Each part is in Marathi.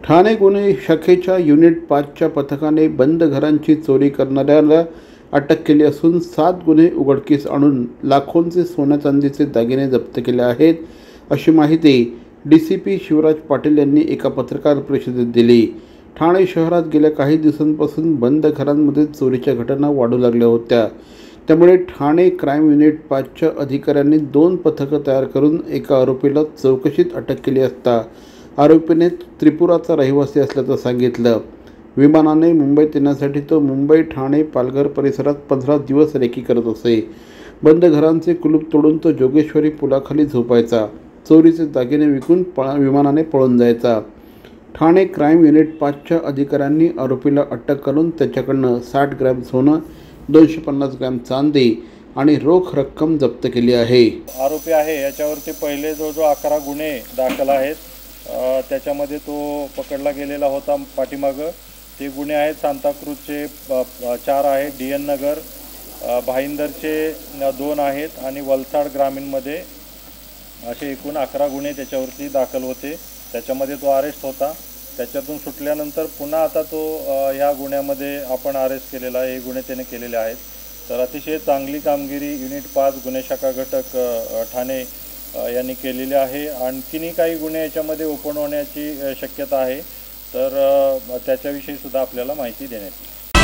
ठाणे गुन्हे शाखेच्या युनिट 5च्या पथकाने बंद घरांची चोरी करणाऱ्याला अटक केली असून 7 गुन्हे उघडकीस आणून लाखोंचे सोन्या चांदीचे दागिने जप्त केले आहेत, अशी माहिती DCP शिवराज पाटील यांनी एका पत्रकार परिषदेत दिली। ठाणे शहरात गेल्या काही दिवसांपासून बंद घरांमध्ये चोरीच्या घटना वाढू लागल्या होत्या। त्यामुळे ठाणे क्राईम युनिट 5च्या अधिकाऱ्यांनी 2 पथकं तयार करून एका आरोपीला चौकशीत अटक केली असता आरोपीने त्रिपुराचा रहिवासी असल्याचं सांगितलं। विमानाने मुंबईत येण्यासाठी तो मुंबई, ठाणे, पालघर परिसरात 15 दिवस रेकी करत असे। बंद घरांचे कुलूप तोडून तो जोगेश्वरी पुलाखाली झोपायचा। चोरीचे दागिने विकून विमानाने पळून जायचा। ठाणे क्राईम युनिट 5च्या अधिकाऱ्यांनी आरोपीला अटक करून त्याच्याकडनं 60 ग्रॅम सोनं, 250 ग्रॅम चांदी आणि रोख रक्कम जप्त केली आहे। आरोपी आहे याच्यावरती पहिले जो 11 गुन्हे दाखल आहेत, त्याच्यामध्ये तो पकडला गेलेला होता। पाठीमागं ते गुन्हे आहेत सांताक्रूजचे 4 आहेत, DN नगर, भाईंदरचे 2 आहेत आणि वलसाड ग्रामीणमध्ये असे एकूण 11 गुन्हे त्याच्यावरती दाखल होते। त्याच्यामध्ये तो अरेस्ट होता। त्याच्यातून सुटल्यानंतर पुन्हा आता तो ह्या गुन्ह्यामध्ये आपण अरेस्ट केलेला आहे। हे गुन्हे त्याने केलेले आहेत। तर अतिशय चांगली कामगिरी युनिट 5 गुन्हे शाखा घटक ठाणे यांनी केलेली आहे। आणखीनही काही गुन्हे याच्यामध्ये ओपन होण्याची शक्यता आहे, तर त्याच्याविषयी सुद्धा आपल्याला माहिती देण्यात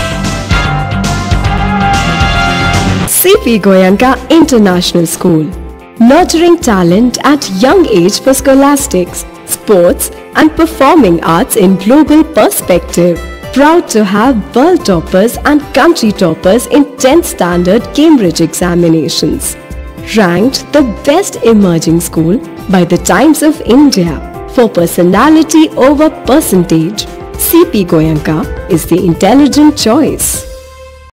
येईल। CP Goenka International School, nurturing talent at young age for scholastics, sports and performing arts in global perspective. Proud to have world toppers and country toppers in 10th standard Cambridge examinations. Ranked the best emerging school by the Times of India for personality over percentage, CP Goenka is the intelligent choice.